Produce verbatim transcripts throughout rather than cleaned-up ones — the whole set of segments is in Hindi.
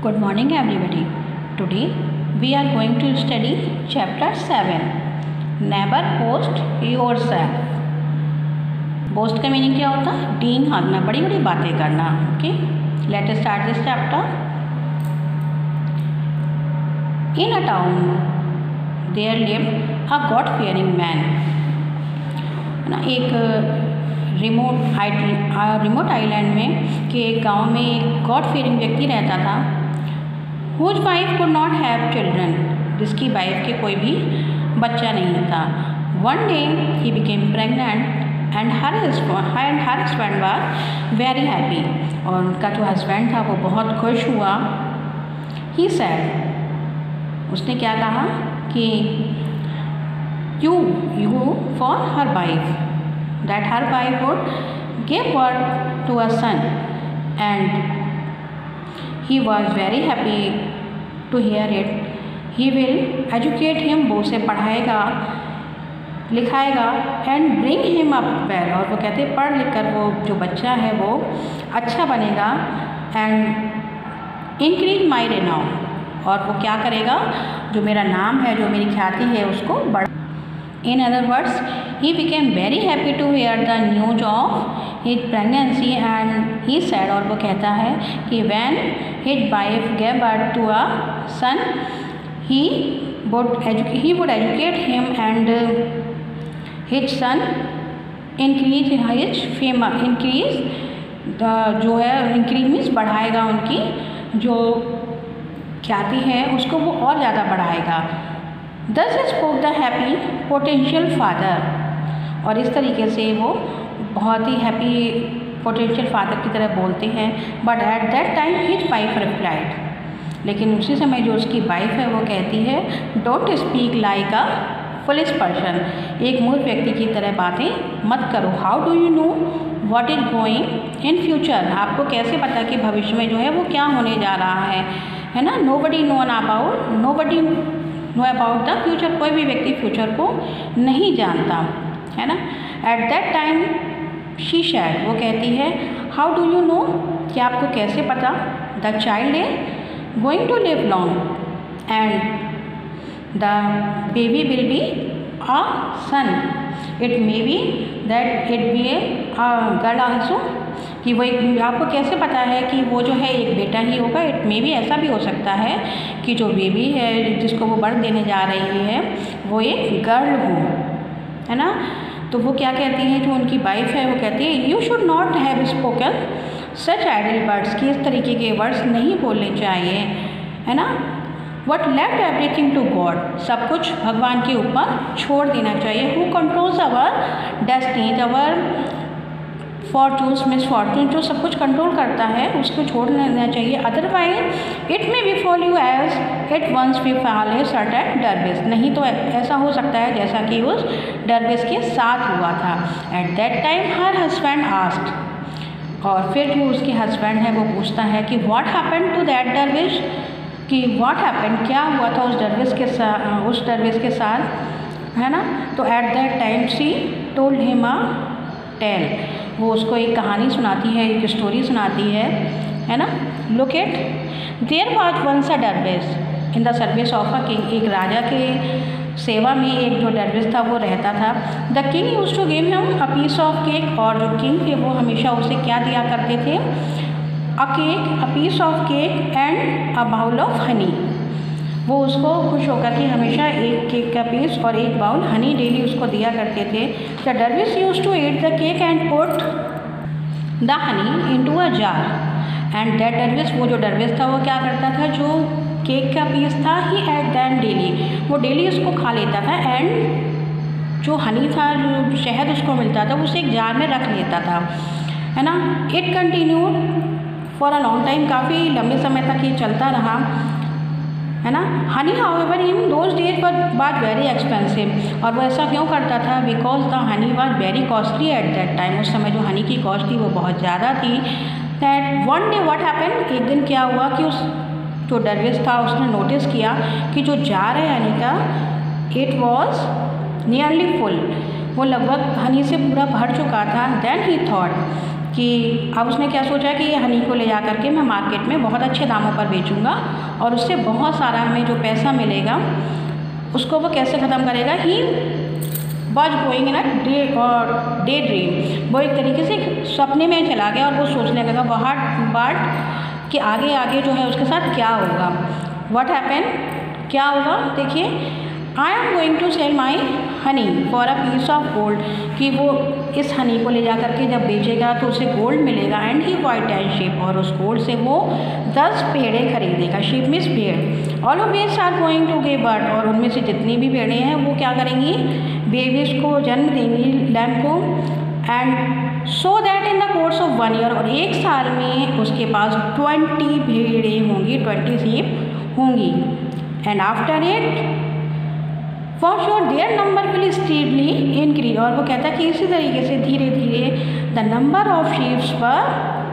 Good morning everybody. Today we are going to study chapter seven. Never boast yourself. Boast का मीनिंग क्या होता है? डींग हाँकना, बड़ी बड़ी बातें करना. Okay, let us start this chapter. In a town there lived a God-fearing man. ना एक रिमोट आइट रिमोट आइलैंड में के एक गाँव में एक गॉड फीयरिंग व्यक्ति रहता था. Whose wife could not have children, जिसकी वाइफ के कोई भी बच्चा नहीं था. One day he became pregnant and her and her husband was very happy. और उनका जो हस्बैंड था वो बहुत खुश हुआ. ही सेड, उसने क्या कहा कि you you for her wife that her wife would give birth to a son, and he was very happy to hear it. He will educate him, वो उसे पढ़ाएगा लिखाएगा, and bring him up well. और वो कहते पढ़ लिख कर वो जो बच्चा है वो अच्छा बनेगा, and increase my renown. और वो क्या करेगा, जो मेरा नाम है, जो मेरी ख्याति है, उसको बढ़. In other words, he became very happy to hear the news of his pregnancy, and he said, और वो कहता है कि when his wife gave birth to a son, he would educate he would educate him, and his son increase his fame, increase the जो है increase means बढ़ाएगा, उनकी जो ख्याति है उसको वो और ज़्यादा बढ़ाएगा. Thus spoke the happy potential father. और इस तरीके से वो बहुत ही हैप्पी पोटेंशियल फादर की तरह बोलते हैं. But at that time his wife replied, लेकिन उसी समय जो उसकी वाइफ है वो कहती है, don't speak like a foolish person, एक मूर्ख व्यक्ति की तरह बातें मत करो. How do you know what is going in future, आपको कैसे पता कि भविष्य में जो है वो क्या होने जा रहा है, है ना. Nobody known about nobody know about the future, कोई भी व्यक्ति फ्यूचर को नहीं जानता, है ना. At that time she said, वो कहती है, हाउ डू यू नो, कि आपको कैसे पता, the child is going to live long and the baby will be a son, it may be that it be a girl also, कि वो एक, आपको कैसे पता है कि वो जो है एक बेटा ही होगा. इट मे भी ऐसा भी हो सकता है कि जो बेबी है जिसको वो बर्थ देने जा रही है वो एक गर्ल हो, है ना. तो वो क्या कहती है, जो उनकी वाइफ है वो कहती है, you should not have spoken such idle words, कि इस तरीके के वर्ड्स नहीं बोलने चाहिए, है ना. What left everything to God, सब कुछ भगवान के ऊपर छोड़ देना चाहिए. Who controls our destiny, our fortunes misfortune, जो सब कुछ कंट्रोल करता है उसको छोड़ देना चाहिए. Otherwise it may befall you as it once befall a certain dervish, नहीं तो ऐसा हो सकता है जैसा कि उस डरविश के साथ हुआ था. At that time her husband asked, और फिर जो उसके हस्बैंड है वो पूछता है कि what happened to that dervish, कि व्हाट हैपेंड, क्या हुआ था उस डरविश के साथ उस डरविश के साथ, है ना. तो at that time she told him a tale, वो उसको एक कहानी सुनाती है, एक स्टोरी सुनाती है, है ना. Look at, there was once a dervish in the service of a king, एक राजा के सेवा में एक जो डरविश था वो रहता था. The king used to give him a piece of cake, और जो किंग थे वो हमेशा उसे क्या दिया करते थे, a cake, a piece of cake and a bowl of honey. वो उसको खुश होकर के हमेशा एक केक का पीस और एक बाउल हनी डेली उसको दिया करते थे. The dervish used to eat the cake and put the honey into a jar, and that dervish, वो जो डरविश था वो क्या करता था, जो केक का पीस था ही एट दैन डेली, वो डेली उसको खा लेता था, एंड जो हनी था, जो शहद उसको मिलता था, उसे एक जार में रख लेता था, है ना. It continued for a long time, काफ़ी लंबे समय तक ये चलता रहा, है ना. Honey however in those days was very expensive, और वो ऐसा क्यों करता था, because the honey was very costly at that time, उस समय जो हनी की कॉस्ट थी वो बहुत ज़्यादा थी. That one day what happened, एक दिन क्या हुआ कि उस जो डरविश था उसने नोटिस किया कि जो जार है हनी का, इट वॉज नियरली फुल, वो लगभग हनी से पूरा भर चुका था. देन ही थॉट कि अब उसने क्या सोचा कि ये हनी को ले जा करके मैं मार्केट में बहुत अच्छे दामों पर बेचूंगा और उससे बहुत सारा हमें जो पैसा मिलेगा उसको वो कैसे ख़त्म करेगा। He was going in a day और डे ड्रीम, वो एक तरीके से सपने में चला गया और वो सोचने लगा बहुत बाट कि आगे आगे जो है उसके साथ क्या होगा। व्हाट हैपन, क्या होगा देखिए, I am going to sell my honey for a piece of gold, कि वो इस हनी को ले जा करके जब बेचेगा तो उसे गोल्ड मिलेगा। And he wait ten sheep, और उस गोल्ड से वो दस भेड़ें खरीदेगा। शीप मीन्स भेड़। All of these are going to give birth, और उनमें से जितनी भी भेड़ें हैं वो क्या करेंगी, बेबीज को जन्म देंगी, लैम्ब को। And so that in the course of one year, और एक साल में उसके पास ट्वेंटी भेड़ें होंगी, ट्वेंटी शीप होंगी। And after it for sure their number will steadily increase, और वो कहता है कि इसी तरीके से धीरे धीरे द नंबर ऑफ शीप्स पर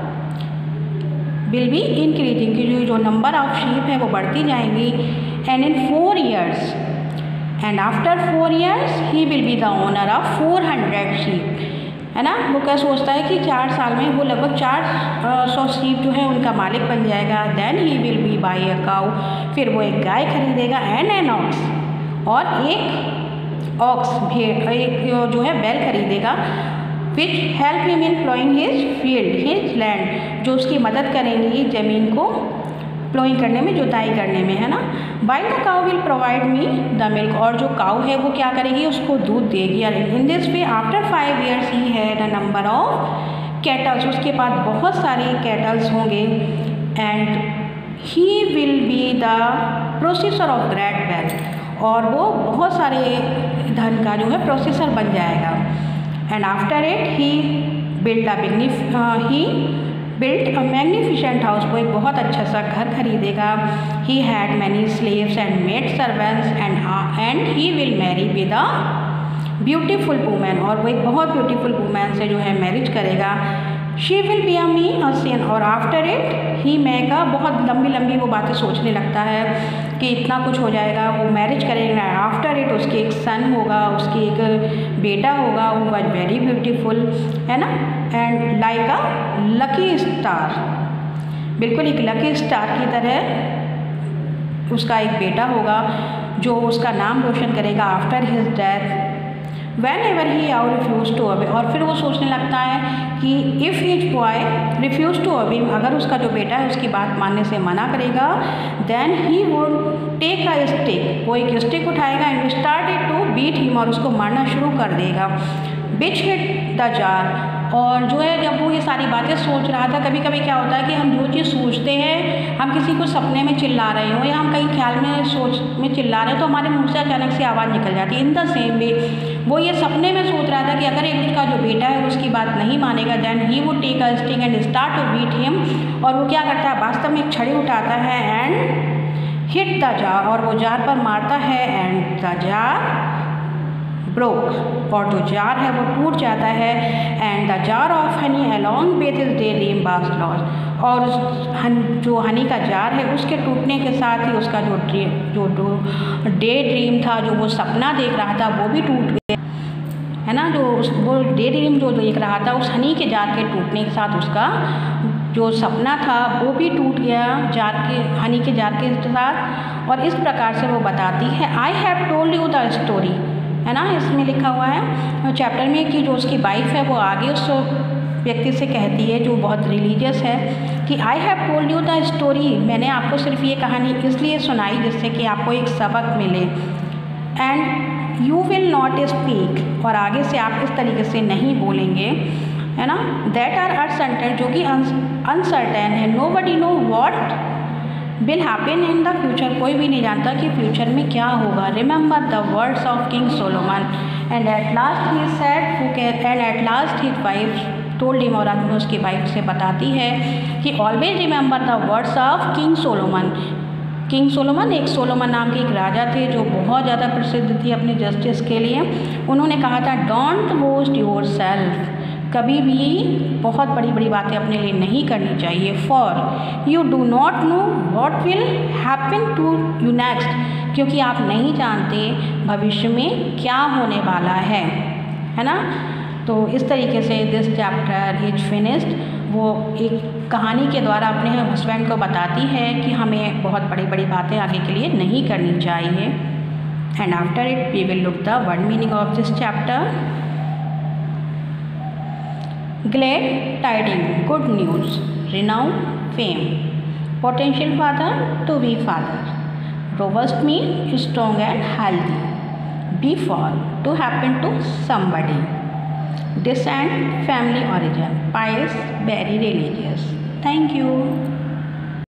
विल बी इंक्रीजिंग, कि जो जो नंबर ऑफ शीप है वो बढ़ती जाएंगी। And in four years and after four years he will be the owner of four hundred sheep, है ना। वो क्या सोचता है कि चार साल में वो लगभग चार सौ शीप जो है उनका मालिक बन जाएगा। Then he will be buy a cow, फिर वो एक गाय खरीदेगा। एंड एन ऑक्स, और एक ऑक्स भेड़, एक जो है बैल खरीदेगा। Which help him in ploughing his field his land, जो उसकी मदद करेंगी ज़मीन को प्लोइंग करने में, जुताई करने में, है ना। While the cow will provide me the milk, और जो काउ है वो क्या करेगी, उसको दूध देगी। In this way after five years he had a number of cattles, उसके पास बहुत सारे कैटल्स होंगे। And he will be the possessor of great wealth, और वो बहुत सारे धन का जो है प्रोसेसर बन जाएगा। And after it he build a मैग्निफ he built a magnificent house, वो एक बहुत अच्छा सा घर खरीदेगा। He had many slaves and maid servants and and he will marry with a beautiful women, और वो एक बहुत ब्यूटीफुल वुमेन से जो है मैरिज करेगा। शी विल बी अ मी अ सन, और आफ्टर इट ही मेगा, बहुत लंबी लंबी वो बातें सोचने लगता है कि इतना कुछ हो जाएगा, वो मैरिज करेगा। आफ्टर इट उसके एक सन होगा, उसकी एक बेटा होगा, वो वॉज वेरी ब्यूटीफुल, है ना। And like a lucky star, बिल्कुल एक लकी स्टार की तरह उसका एक बेटा होगा जो उसका नाम रोशन करेगा after his death. Whenever he आउ रिफ्यूज़ टू अबे, और फिर वो सोचने लगता है कि if his boy refuse to obey, अगर उसका जो बेटा है उसकी बात मानने से मना करेगा, then he would take a stick, वो एक स्टिक उठाएगा and started to beat him, और उसको मारना शुरू कर देगा। बिच हिट द जार, और जो है जब वो ये सारी बातें सोच रहा था, कभी कभी क्या होता है कि हम जो चीज़ सोचते हैं, हम किसी को सपने में चिल्ला रहे हो या हम कहीं ख्याल में सोच में चिल्ला रहे हो तो हमारे मुंह से अचानक से आवाज़ निकल जाती है। इन द सेम वे वो ये सपने में सोच रहा था कि अगर एक उसका जो बेटा है उसकी बात नहीं मानेगा, then he would take a stick and start to beat him, और वो क्या करता है, वास्तव में एक छड़ी उठाता है एंड हिट द जार, और वो जार पर मारता है। एंड द जार ब्रोक, और जो जार है वो टूट जाता है। And the jar of honey along with his day dream was lost, और हन, जो हनी का जार है उसके टूटने के साथ ही उसका जो ड्रीम जो डे ड्रीम था, जो वो सपना देख रहा था, वो भी टूट गया, है ना। जो उस वो डे ड्रीम जो देख रहा था, उस हनी के जार के टूटने के साथ उसका जो सपना था वो भी टूट गया जार के हनी के जार के साथ। और इस प्रकार से वो बताती है, I have told you the story, है ना, इसमें लिखा हुआ है चैप्टर में कि जो उसकी वाइफ है वो आगे उस व्यक्ति से कहती है जो बहुत रिलीजियस है कि I have told you the story, मैंने आपको सिर्फ ये कहानी इसलिए सुनाई जिससे कि आपको एक सबक मिले। And you will not speak, और आगे से आप इस तरीके से नहीं बोलेंगे, है ना। दैट आर अनसर्टेन, जो कि अनसर्टेन है। Nobody know what will happen in the future, कोई भी नहीं जानता कि फ्यूचर में क्या होगा। Remember the words of king Solomon, and at last he said, and at last his wife told him, और आदमी उसकी वाइफ से बताती है कि always remember the words of king Solomon. King Solomon एक सोलोमन नाम के एक राजा थे जो बहुत ज़्यादा प्रसिद्ध थे अपने जस्टिस के लिए। उन्होंने कहा था, डोंट बोस्ट योर सेल्फ, कभी भी बहुत बड़ी बड़ी बातें अपने लिए नहीं करनी चाहिए। For you do not know what will happen to you next, क्योंकि आप नहीं जानते भविष्य में क्या होने वाला है, है ना। तो इस तरीके से दिस चैप्टर इज फिनिश्ड। वो एक कहानी के द्वारा अपने हस्बैंड को बताती है कि हमें बहुत बड़ी बड़ी बातें आगे के लिए नहीं करनी चाहिए। And after it we will look the word meaning of this chapter. Glad tiding, good news, renown, fame, potential father, to be father, robust mean strong and healthy, befall, to happen to somebody, descent, family origin, pious, very religious. Thank you.